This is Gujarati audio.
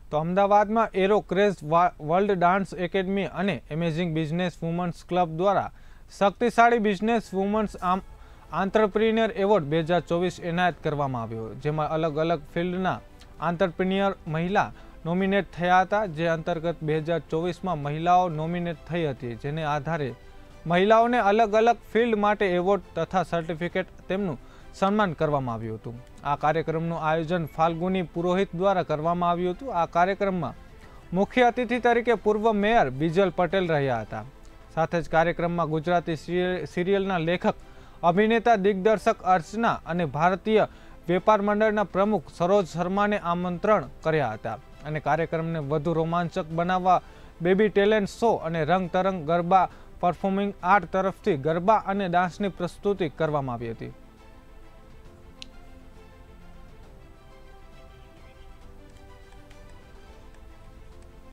તો અમદાવાદમાં aero craze world dance academy અને એમેઝિંગ બિઝનેસ વુમન્સ ક્લબ દ્વારા શક્તિશાળી બિઝનેસ વુમન્સ આંત્રપ્રિન્યોર એવોર્ડ 2024 એનાયત કરવામાં આવ્યો, જેમાં અલગ અલગ ફિલ્ડના આંત્રપ્રિન્યોર મહિલા નોમિનેટ થયા હતા. જે અંતર્ગત 2024માં મહિલાઓ નોમિનેટ થઈ હતી, જેને આધારે મહિલાઓને અલગ અલગ ફિલ્ડ માટે એવોર્ડ તથા સર્ટિફિકેટ તેમનું સન્માન કરવામાં આવ્યું હતું. આ કાર્યક્રમનું આયોજન ફાલ્ગુની પુરોહિત દ્વારા કરવામાં આવ્યું હતું. આ કાર્યક્રમમાં મુખ્ય અતિથિ તરીકે પૂર્વ મેયર બિજલ પટેલ રહ્યા હતા. સાથે જ કાર્યક્રમમાં ગુજરાતી સિરિયલના લેખક, અભિનેતા, દિગ્દર્શક અર્ચના અને ભારતીય વેપાર મંડળના પ્રમુખ સરોજ શર્માને આમંત્રણ કર્યા હતા. અને કાર્યક્રમને વધુ રોમાંચક બનાવવા બેબી ટેલેન્ટ શો અને રંગ તરંગ ગરબા પરફોર્મિંગ આર્ટ તરફથી ગરબા અને ડાન્સની પ્રસ્તુતિ કરવામાં આવી હતી.